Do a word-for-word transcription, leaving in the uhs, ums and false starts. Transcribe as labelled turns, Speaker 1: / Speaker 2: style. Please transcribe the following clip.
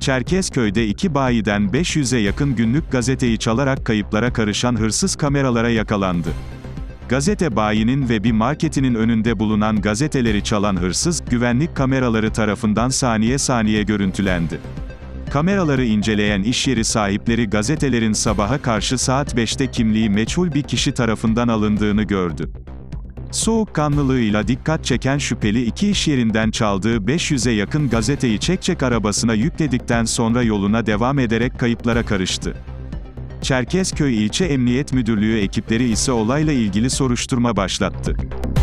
Speaker 1: Çerkezköy'de iki bayiden beş yüze yakın günlük gazeteyi çalarak kayıplara karışan hırsız kameralara yakalandı. Gazete bayinin ve bir marketinin önünde bulunan gazeteleri çalan hırsız, güvenlik kameraları tarafından saniye saniye görüntülendi. Kameraları inceleyen iş yeri sahipleri gazetelerin sabaha karşı saat beşte kimliği meçhul bir kişi tarafından alındığını gördü. Soğukkanlılığıyla dikkat çeken şüpheli iki iş yerinden çaldığı beş yüze yakın gazeteyi çekçek arabasına yükledikten sonra yoluna devam ederek kayıplara karıştı. Çerkezköy İlçe Emniyet Müdürlüğü ekipleri ise olayla ilgili soruşturma başlattı.